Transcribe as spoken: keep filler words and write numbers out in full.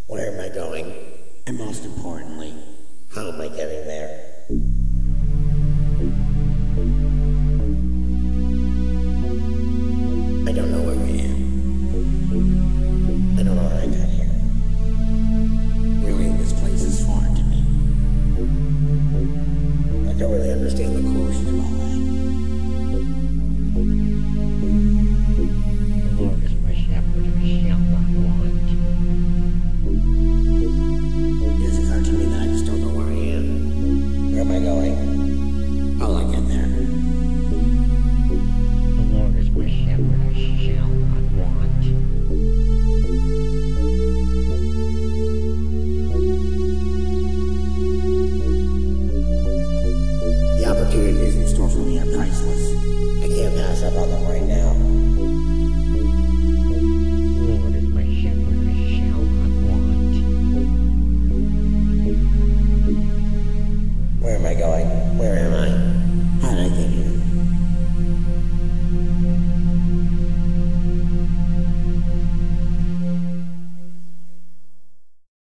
Where am I going? And most importantly, how am I getting there? I don't know where I am. I don't know how I got here. Really, this place is foreign to me. I don't really understand the course of all that. The Lord is my shepherd, I shall not want. It has occurred to me that I just don't know where I am. Where am I going? How will I get there? The Lord is my shepherd, I shall not want. The opportunities in store for me are priceless. I can't pass up on them right now. The Lord is my shepherd, I shall not want. Where am I going? Where am